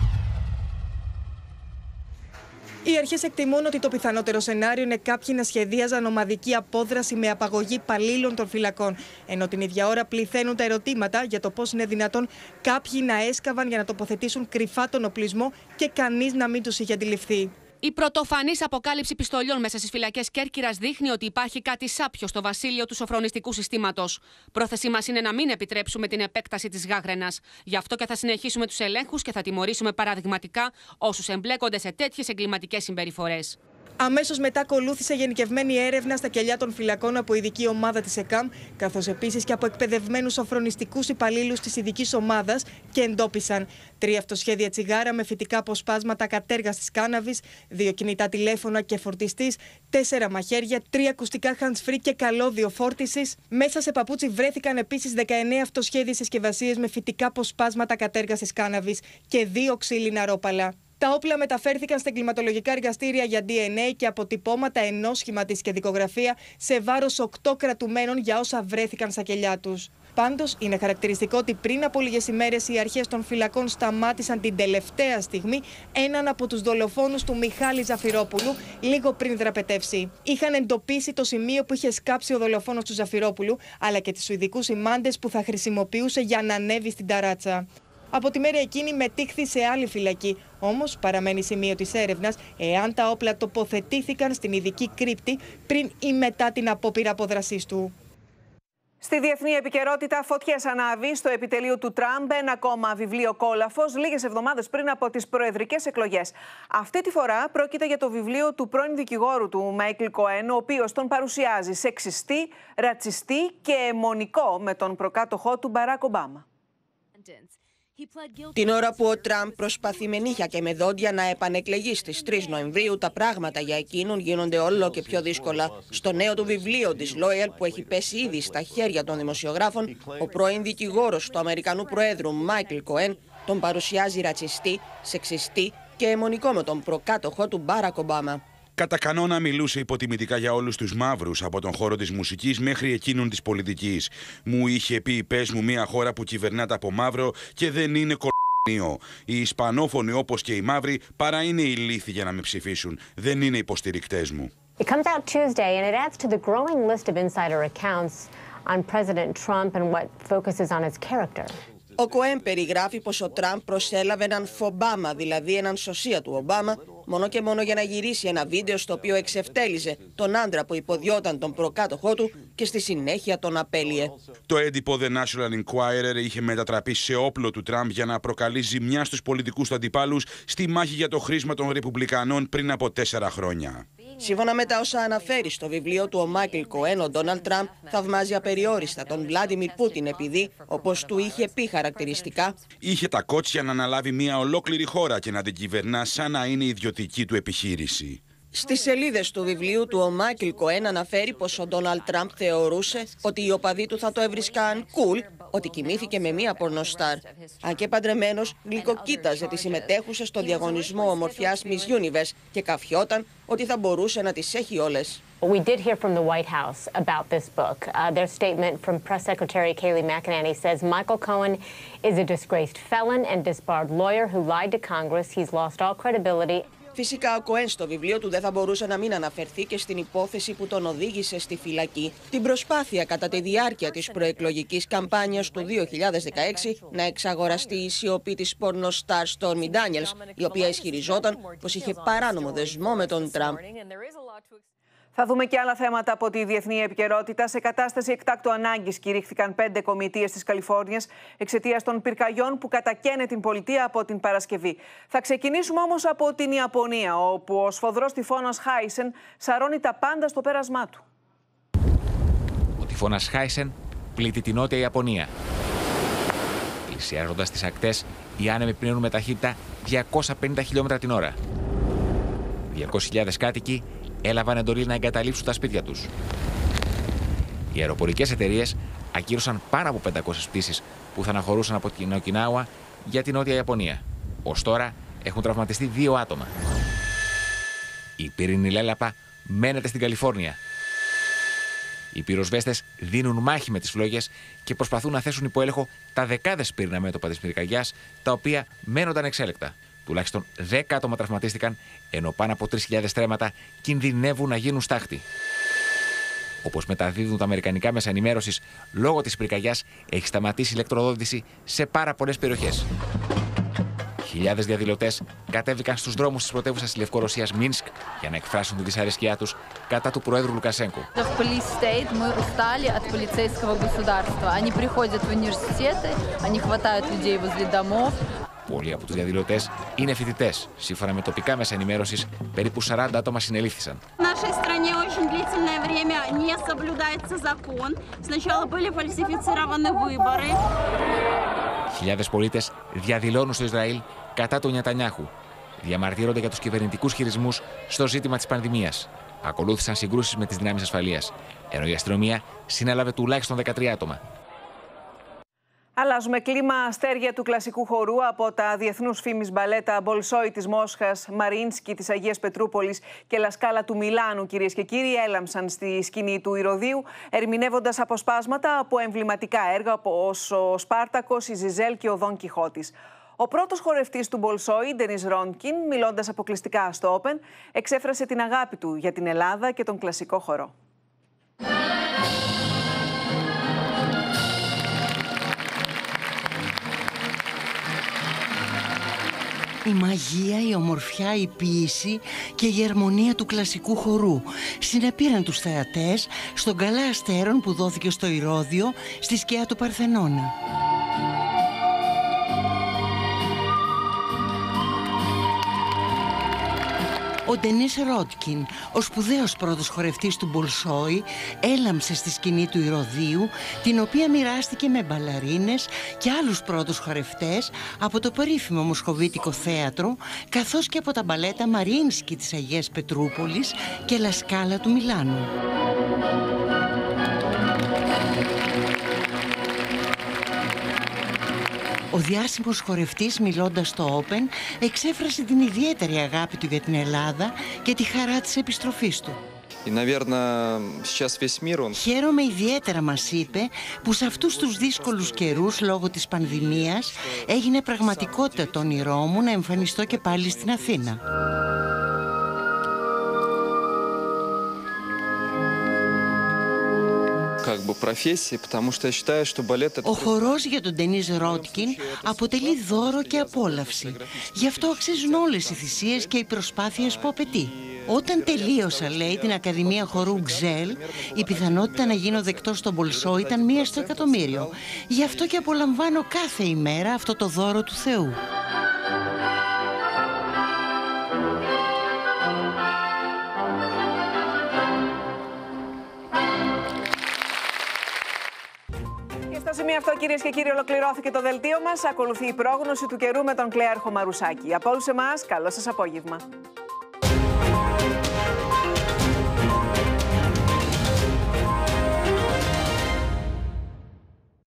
Οι αρχές εκτιμούν ότι το πιθανότερο σενάριο είναι κάποιοι να σχεδίαζαν ομαδική απόδραση με απαγωγή υπαλλήλων των φυλακών, ενώ την ίδια ώρα πληθαίνουν τα ερωτήματα για το πώς είναι δυνατόν κάποιοι να έσκαβαν για να τοποθετήσουν κρυφά τον οπλισμό και κανείς να μην τους είχε αντιληφθεί. Η πρωτοφανής αποκάλυψη πιστολιών μέσα στις φυλακές Κέρκυρας δείχνει ότι υπάρχει κάτι σάπιο στο βασίλειο του σοφρονιστικού συστήματος. Πρόθεσή μας είναι να μην επιτρέψουμε την επέκταση της γάγρενας. Γι' αυτό και θα συνεχίσουμε τους ελέγχους και θα τιμωρήσουμε παραδειγματικά όσους εμπλέκονται σε τέτοιες εγκληματικές συμπεριφορές. Αμέσως μετά ακολούθησε γενικευμένη έρευνα στα κελιά των φυλακών από ειδική ομάδα της ΕΚΑΜ, καθώς επίσης και από εκπαιδευμένους σοφρονιστικούς υπαλλήλους της ειδικής ομάδας και εντόπισαν 3 αυτοσχέδια τσιγάρα με φυτικά αποσπάσματα κατέργαστης κάναβης, 2 κινητά τηλέφωνα και φορτιστής, 4 μαχαίρια, 3 ακουστικά hands-free και καλώδιο φόρτισης. Μέσα σε παπούτσι βρέθηκαν επίσης 19 αυτοσχέδιες συσκευασίες με φυτικά αποσπάσματα κατέργαστης κάναβης και 2 ξύλινα ρόπαλα. Τα όπλα μεταφέρθηκαν στα εγκληματολογικά εργαστήρια για DNA και αποτυπώματα ενόσχηματης και δικογραφία σε βάρος 8 κρατουμένων για όσα βρέθηκαν στα κελιά τους. Πάντως, είναι χαρακτηριστικό ότι πριν από λίγες ημέρες οι αρχές των φυλακών σταμάτησαν την τελευταία στιγμή έναν από τους δολοφόνους του Μιχάλη Ζαφυρόπουλου, λίγο πριν δραπετεύσει. Είχαν εντοπίσει το σημείο που είχε σκάψει ο δολοφόνος του Ζαφυρόπουλου, αλλά και τις σουηδικούς σημάντες που θα χρησιμοποιούσε για να ανέβει στην ταράτσα. Από τη μέρα εκείνη μετήχθη σε άλλη φυλακή, όμως παραμένει σημείο της έρευνας εάν τα όπλα τοποθετήθηκαν στην ειδική κρύπτη πριν ή μετά την απόπειρα απόδρασής του. Στη διεθνή επικαιρότητα, φωτιές ανάβει στο επιτελείο του Τραμπ ένα ακόμα βιβλίο κόλαφος λίγες εβδομάδες πριν από τις προεδρικές εκλογές. Αυτή τη φορά πρόκειται για το βιβλίο του πρώην δικηγόρου του Μάικλ Κοέν, ο οποίος τον παρουσιάζει σεξιστή, ρατσιστή και αιμονικό με τον προκάτοχό του Μπαράκ Ομπάμα. Την ώρα που ο Τραμπ προσπαθεί με νύχια και με δόντια να επανεκλεγεί στις 3 Νοεμβρίου, τα πράγματα για εκείνον γίνονται όλο και πιο δύσκολα. Στο νέο του βιβλίο Disloyal, που έχει πέσει ήδη στα χέρια των δημοσιογράφων, ο πρώην δικηγόρος του Αμερικανού Προέδρου Μάικλ Κοέν τον παρουσιάζει ρατσιστή, σεξιστή και αιμονικό με τον προκάτοχό του Μπάρακ Ομπάμα. Κατά κανόνα μιλούσε υποτιμητικά για όλους τους μαύρους, από τον χώρο της μουσικής μέχρι εκείνον της πολιτικής. Μου είχε πει: πες μου μια χώρα που κυβερνάται από μαύρο και δεν είναι κολονίο. Οι Ισπανόφωνοι όπως και οι μαύροι παρά είναι ηλίθιοι για να με ψηφίσουν. Δεν είναι υποστηρικτές μου. It comes out Tuesday and it adds to the growing list of insider accounts on President Trump and what focuses on his character. Ο Κοέν περιγράφει πως ο Τραμπ προσέλαβε έναν φομπάμα, δηλαδή έναν σωσία του Ομπάμα, μόνο και μόνο για να γυρίσει ένα βίντεο στο οποίο εξευτέλιζε τον άντρα που υποδιόταν τον προκάτοχό του και στη συνέχεια τον απέλυε. Το έντυπο The National Enquirer είχε μετατραπεί σε όπλο του Τραμπ για να προκαλεί ζημιά στους πολιτικούς του αντιπάλους στη μάχη για το χρήσμα των Ρεπουμπλικανών πριν από 4 χρόνια. Σύμφωνα με τα όσα αναφέρει στο βιβλίο του ο Μάικλ Κοέν, ο Ντόναλντ Τραμπ θαυμάζει απεριόριστα τον Βλάντιμιρ Πούτιν επειδή, όπως του είχε πει χαρακτηριστικά, είχε τα κότσια να αναλάβει μια ολόκληρη χώρα και να την κυβερνά σαν να είναι ιδιωτική του επιχείρηση. Στις σελίδες του βιβλίου του ο Μάικλ Κοέν αναφέρει πως ο Ντόναλντ Τραμπ θεωρούσε ότι οι οπαδοί του θα το έβρισκαν cool, ότι κοιμήθηκε με μία πορνοστάρ. Αν και παντρεμένος, γλυκοκοίταζε τις συμμετέχουσες στο διαγωνισμό ομορφιάς Miss Universe και καφιόταν ότι θα μπορούσε να τις έχει όλες. We did hear from the White House about this book. Their statement from Press Secretary Kayleigh McEnany says Michael Cohen is a disgraced felon and disbarred lawyer who lied to Congress. He's lost all credibility. Φυσικά ο Κοέν στο βιβλίο του δεν θα μπορούσε να μην αναφερθεί και στην υπόθεση που τον οδήγησε στη φυλακή, την προσπάθεια κατά τη διάρκεια της προεκλογικής καμπάνιας του 2016 να εξαγοραστεί η σιωπή της πορνοστάρ Stormy Daniels, η οποία ισχυριζόταν πως είχε παράνομο δεσμό με τον Τραμπ. Θα δούμε και άλλα θέματα από τη διεθνή επικαιρότητα. Σε κατάσταση εκτάκτου ανάγκης κηρύχθηκαν 5 κομιτείες της Καλιφόρνιας εξαιτίας των πυρκαγιών που κατακαίνε την πολιτεία από την Παρασκευή. Θα ξεκινήσουμε όμως από την Ιαπωνία, όπου ο σφοδρός τυφώνας Χάισεν σαρώνει τα πάντα στο πέρασμά του. Ο τυφώνας Χάισεν πλήττει την νότια Ιαπωνία. Πλησιάζοντας τις ακτές, οι άνεμοι πνέουν με ταχύτητα 250 χιλιόμετρα την ώρα. 200.000 κάτοικοι έλαβαν εντολή να εγκαταλείψουν τα σπίτια τους. Οι αεροπορικές εταιρείες ακύρωσαν πάνω από 500 πτήσεις που θα αναχωρούσαν από την Οκινάουα για την Νότια Ιαπωνία. Ως τώρα έχουν τραυματιστεί 2 άτομα. Η πύρινη λέλαπα μένεται στην Καλιφόρνια. Οι πυροσβέστες δίνουν μάχη με τις φλόγες και προσπαθούν να θέσουν υπό έλεγχο τα δεκάδες πύρινα μέτωπα της πυρκαγιάς, τα οποία μένονταν εξέλεκτα. Τουλάχιστον 10 άτομα τραυματίστηκαν, ενώ πάνω από 3.000 στρέμματα κινδυνεύουν να γίνουν στάχτη. Όπως μεταδίδουν τα αμερικανικά μέσα ενημέρωσης, λόγω της πυρκαγιάς έχει σταματήσει η ηλεκτροδότηση σε πάρα πολλές περιοχές. Χιλιάδες διαδηλωτές κατέβηκαν στους δρόμους της πρωτεύουσας της Λευκορωσίας Μίνσκ για να εκφράσουν τη δυσαρέσκειά τους κατά του Προέδρου Λουκασένκο. Πολλοί από τους διαδηλωτές είναι φοιτητές. Σύμφωνα με τοπικά μέσα ενημέρωσης, περίπου 40 άτομα συνελήφθησαν. Χιλιάδες πολίτες διαδηλώνουν στο Ισραήλ κατά του Νετανιάχου. Διαμαρτύρονται για τους κυβερνητικούς χειρισμούς στο ζήτημα της πανδημίας. Ακολούθησαν συγκρούσεις με τις δυνάμεις ασφαλείας, ενώ η αστυνομία συνέλαβε τουλάχιστον 13 άτομα. Αλλάζουμε κλίμα. Αστέρια του κλασικού χορού από τα διεθνούς φήμης μπαλέτα Μπολσόι της Μόσχας, Μαρίνσκι της Αγίας Πετρούπολης και Λασκάλα του Μιλάνου, κυρίες και κύριοι, έλαμψαν στη σκηνή του Ηρωδείου, ερμηνεύοντας αποσπάσματα από εμβληματικά έργα όπως ο Σπάρτακος, η Ζιζέλ και ο Δον Κιχώτης. Ο πρώτος χορευτής του Μπολσόι, Ντενίς Ρόντκιν, μιλώντας αποκλειστικά στο Open, εξέφρασε την αγάπη του για την Ελλάδα και τον κλασικό χορό. Η μαγεία, η ομορφιά, η ποίηση και η αρμονία του κλασικού χορού συνεπήραν τους θεατές στον Καλά Αστέρων που δόθηκε στο Ηρώδειο στη σκιά του Παρθενώνα. Ο Ντενίς Ρόντκιν, ο σπουδαίος πρώτος χορευτής του Μπολσόι, έλαμψε στη σκηνή του Ηρωδείου, την οποία μοιράστηκε με μπαλαρίνες και άλλους πρώτους χορευτές από το περίφημο Μοσχοβίτικο Θέατρο, καθώς και από τα μπαλέτα Μαρίνσκι της Αγίας Πετρούπολης και Λασκάλα του Μιλάνου. Ο διάσημος χορευτής, μιλώντας στο Open, εξέφρασε την ιδιαίτερη αγάπη του για την Ελλάδα και τη χαρά της επιστροφής του. Χαίρομαι ιδιαίτερα, μας είπε, που σε αυτούς τους δύσκολους καιρούς λόγω της πανδημίας έγινε πραγματικότητα το όνειρό μου να εμφανιστώ και πάλι στην Αθήνα. Ο χορός για τον Ντενίς Ρόντκιν αποτελεί δώρο και απόλαυση. Γι' αυτό αξίζουν όλες οι θυσίες και οι προσπάθειες που απαιτεί. Όταν τελείωσα, λέει, την Ακαδημία Χορού Γκζέλ, η πιθανότητα να γίνω δεκτός στον Μπολσόι ήταν 1 στο εκατομμύριο. Γι' αυτό και απολαμβάνω κάθε ημέρα αυτό το δώρο του Θεού. Στο σημείο αυτό, κυρίες και κύριοι, ολοκληρώθηκε το δελτίο μας. Ακολουθεί η πρόγνωση του καιρού με τον Κλέαρχο Μαρουσάκη. Από όλους εμάς, καλό σας απόγευμα.